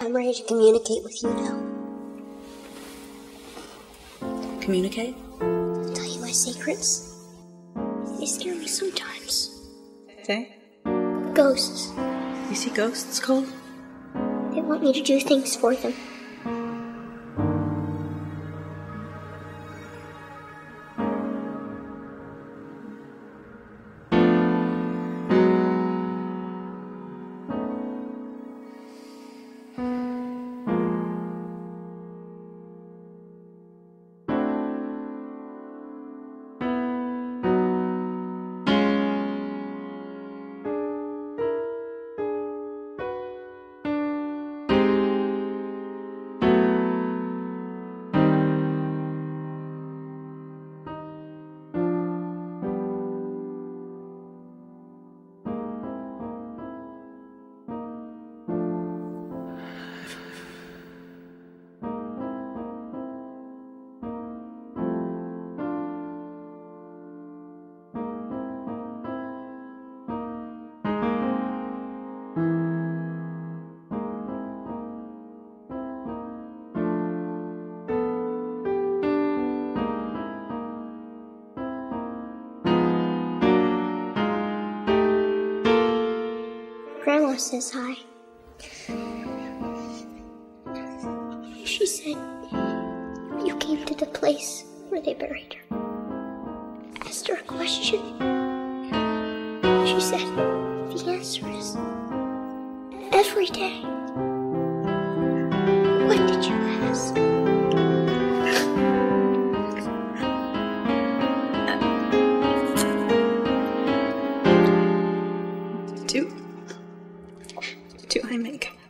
I'm ready to communicate with you now. Communicate? Tell you my secrets. They scare me sometimes. Okay. Ghosts. You see ghosts, Cole? They want me to do things for them. Grandma says hi. She said you came to the place where they buried her. I asked her a question. She said the answer is every day. What did you ask? Do I make